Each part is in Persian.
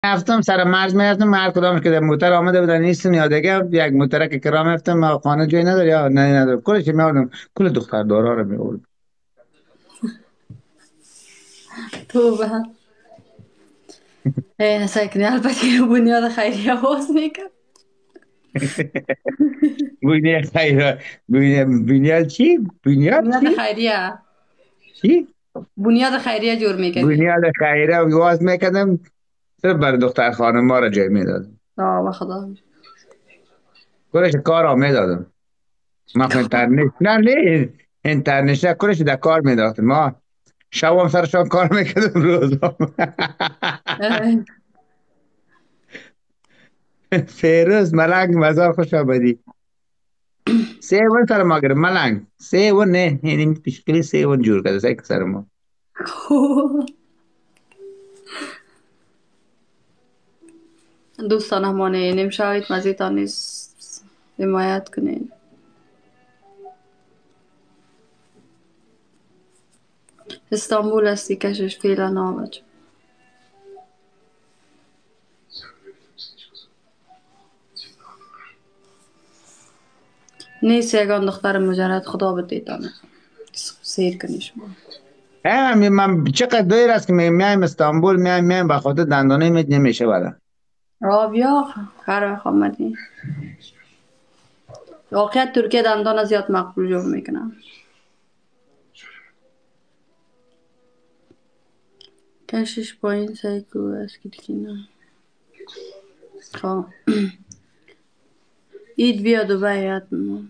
رفتم سر مرز میرفتم، هر کدامش که در موتر آمده بودن نیستن یا دیگه یک موترک که راه میرفتم، ما خانه جای نداره یا نه نداره، کلش میاردم، کل دختر دارا رو میوردم. تو به ساکنی البته که بنیاد خیریه باز میکرد. بینی خیره، بینی چی؟ بینیاد بنیاد چی؟ خیریه. چی؟ بنیاد خیریه جور میکردی. بنیاد خیره واز میکردم، صرف بر دختر خانم ما را جای میدادم، آه و خدا. کلش کار را میدادم. ما خو اینترنت نه اینترنت نه، کلش در کار میدادم. ما شب هم سرشان کار میکردم، روز هم. اه، فیروز ملنگ مزار خوش آمدی. سیون سر ما گرم ملنگ، سیون نه یعنی پیشکلی سیون جور کرده سر سر ما. دوستان همانه نمیشوید مزیدان نیست حمایت کنین. استانبول هستی کشش فعلا آمد نیست. یگان دختر مجرد خدا بدیدانه سیر کنی شما. من چقدر دیر است که میایم استانبول، میایم به خاطر دندانه می نمیشه بعدا. رابیا هر وقت آمدی واقعیت ترکیه دندان زیاد مقبول جور میکنم. کشش پایین سایکو است که نه. خب اید بیا دوبای حتما.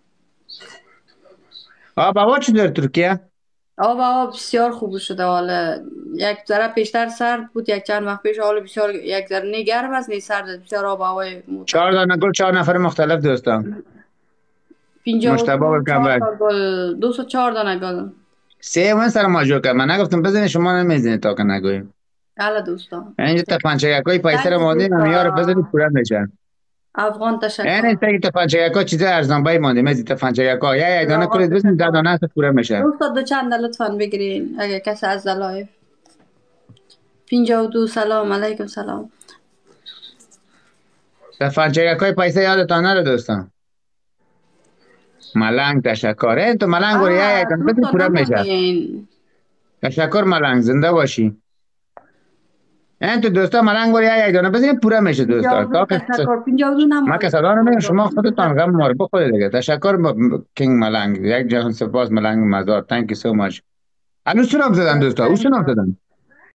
آب هوا چی در ترکیه؟ آب هوا بسیار خوب شده حالا. یک ذره پیشتر سرد بود یک چند وقت پیش، حالا بسیار یک ذره نی گرم است نی سرد است. بسیار آب هوای چهار معتدل. دانه گل، چهار نفر مختلف دوستان. 52 مشتبه و چهار کمرک تا گل 204 دانه گل. سیون سر ما جور کرد، من نگفتم بزنی شما نمیزنی تا که نگویم. الا دوستان اینجا تپانچه یکای پیسر تhanks ماندین هم یار بزنی دوستا. پورا میشن. افغان این تشکر. است که تپانچه یکا چیز ارزان بای ماندیم، از تپانچه یکا یا یک دانه افغان کنید بزنید، ده تشکر. دانه است پورا میشه. دوستا دو چند لطفا بگیرین اگه کسی از لایف. 52 سلام علیکم سلام. تپانچه یکای پیسه یادتان نره دوستان. ملنگ تشکر، این تو ملنگ وری یک دانه بزنی دوستا پورا میشه. نمونین. تشکر ملنگ، زنده باشی. این تو دوستا ملنگ وری یک دانه بزنی پورا میشه دوستا. 52 تا که تشکر. 52 ما که نمونین. صدا نمیگم، شما خودتان غم مار بخورید دیگه. تشکر کینگ ملنگ، یک جهان سپاس ملنگ مزار. تانک یو سو ماچ. هنوز سلام زدن دوستا، او سلام زدن.